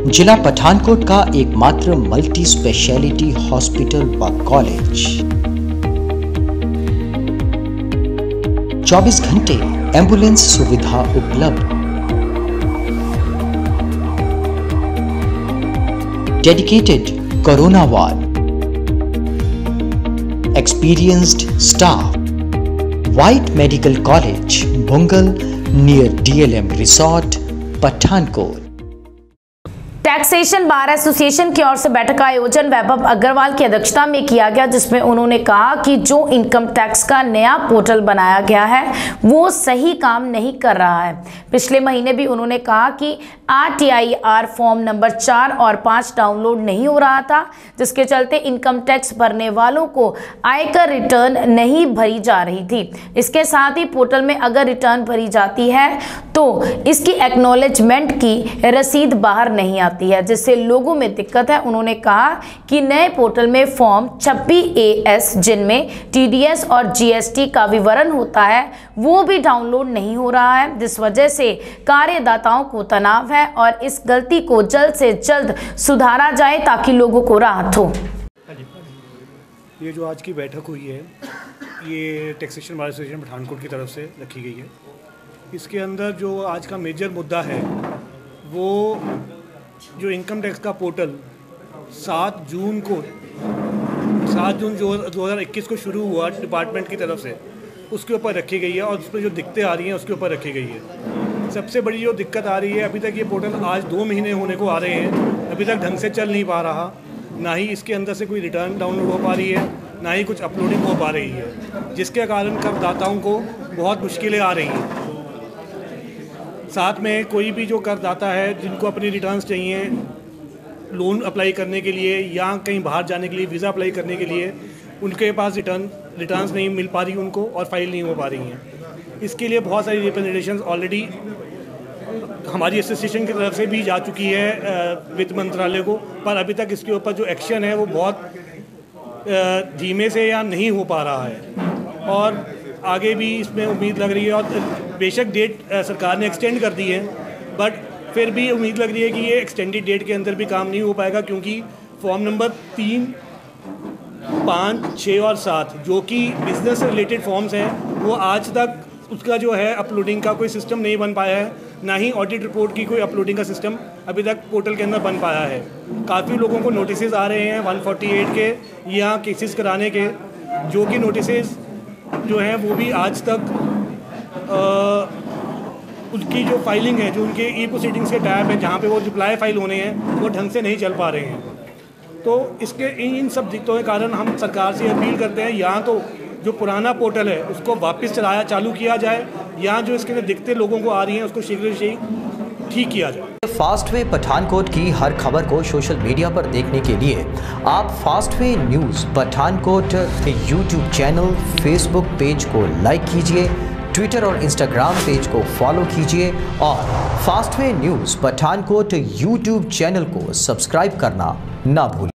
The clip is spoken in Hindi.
जिला पठानकोट का एकमात्र मल्टी स्पेशलिटी हॉस्पिटल व कॉलेज। 24 घंटे एम्बुलेंस सुविधा उपलब्ध। Dedicated corona ward. Experienced staff. White medical college Bhungal near DLM resort Pathankot. Taxation bar association की ओर से बैठक का आयोजन वैभव अग्रवाल की अध्यक्षता में किया गया, जिसमें उन्होंने कहा कि जो इनकम टैक्स का नया पोर्टल बनाया गया है वो सही काम नहीं कर रहा है। पिछले महीने भी उन्होंने कहा कि RTIR फॉर्म नंबर 4 और 5 डाउनलोड नहीं हो रहा था, जिसके चलते इनकम टैक्स भरने वालों को आयकर रिटर्न नहीं भरी जा रही थी। इसके साथ ही पोर्टल में अगर रिटर्न भरी जाती है तो इसकी एक्नॉलेजमेंट की रसीद बाहर नहीं आती है, जिससे लोगों में दिक्कत है। उन्होंने कहा कि नए पोर्टल में फॉर्म 26AS जिनमें TDS और GST का विवरण होता है वो भी डाउनलोड नहीं हो रहा है, जिस वजह से कार्यदाताओं को तनाव है और इस गलती को जल्द से जल्द सुधारा जाए ताकि लोगों को राहत हो। ये जो आज की बैठक हुई है ये टैक्सेशन बार एसोसिएशन पठानकोट की तरफ से रखी गई है। इसके अंदर जो आज का मेजर मुद्दा है वो जो इनकम टैक्स का पोर्टल 7 जून जो 2021 को शुरू हुआ डिपार्टमेंट की तरफ से, उसके ऊपर रखी गई है और उस पर जो दिक्कतें आ रही हैं उसके ऊपर रखी गई है। सबसे बड़ी जो दिक्कत आ रही है, अभी तक ये पोर्टल आज 2 महीने होने को आ रहे हैं, अभी तक ढंग से चल नहीं पा रहा। ना ही इसके अंदर से कोई रिटर्न डाउनलोड हो पा रही है, ना ही कुछ अपलोडिंग हो पा रही है, जिसके कारण करदाताओं को बहुत मुश्किलें आ रही हैं। साथ में कोई भी जो करदाता है जिनको अपनी रिटर्न्स चाहिए लोन अप्लाई करने के लिए या कहीं बाहर जाने के लिए, वीज़ा अप्लाई करने के लिए, उनके पास रिटर्न्स नहीं मिल पा रही उनको और फाइल नहीं हो पा रही हैं। इसके लिए बहुत सारी रिप्रेजेंटेशंस ऑलरेडी हमारी एसोसिएशन की तरफ से भी जा चुकी है वित्त मंत्रालय को, पर अभी तक इसके ऊपर जो एक्शन है वो बहुत धीमे से या नहीं हो पा रहा है और आगे भी इसमें उम्मीद लग रही है। और बेशक डेट सरकार ने एक्सटेंड कर दी है, बट फिर भी उम्मीद लग रही है कि ये एक्सटेंडेड डेट के अंदर भी काम नहीं हो पाएगा, क्योंकि फॉर्म नंबर 3, 5, 6 और 7 जो कि बिज़नेस से रिलेटेड फॉर्म्स हैं वो आज तक उसका जो है अपलोडिंग का कोई सिस्टम नहीं बन पाया है, ना ही ऑडिट रिपोर्ट की कोई अपलोडिंग का सिस्टम अभी तक पोर्टल के अंदर बन पाया है। काफ़ी लोगों को नोटिसेस आ रहे हैं 148 के या केसेस कराने के, जो कि नोटिसेस जो हैं वो भी आज तक उनकी जो फाइलिंग है, जो उनके ई-प्रोसीडिंग्स के टैब है जहाँ पे वो रिप्लाई फाइल होने हैं, वो ढंग से नहीं चल पा रहे हैं। तो इसके इन सब दिक्कतों के कारण हम सरकार से अपील करते हैं या तो जो पुराना पोर्टल है उसको वापस चालू किया जाए, या जो इसके अंदर दिक्कतें लोगों को आ रही हैं उसको शीघ्र से ठीक किया जाए। फास्ट वे पठानकोट की हर खबर को सोशल मीडिया पर देखने के लिए आप fast way news Pathankot YouTube channel, Facebook page को लाइक कीजिए, ट्विटर और इंस्टाग्राम पेज को फॉलो कीजिए और fast way news Pathankot YouTube channel को सब्सक्राइब करना ना भूलिए।